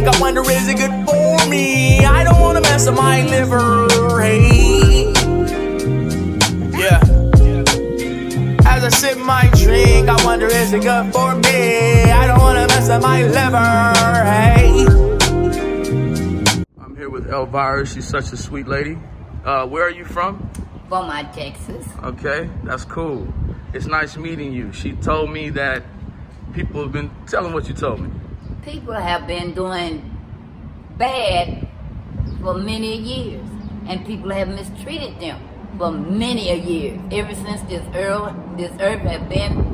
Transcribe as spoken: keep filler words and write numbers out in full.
drink, I wonder is it good for me? I don't wanna mess up my liver, hey. Yeah. As I sip my drink, I wonder is it good for me? I don't wanna mess up my liver, hey. I'm here with Elvira. She's such a sweet lady. Uh, where are you from? Beaumont, Texas. Okay, that's cool. It's nice meeting you. She told me that people have been, tell them what you told me. People have been doing bad for many years, and people have mistreated them for many a year. Ever since this earth, this earth has been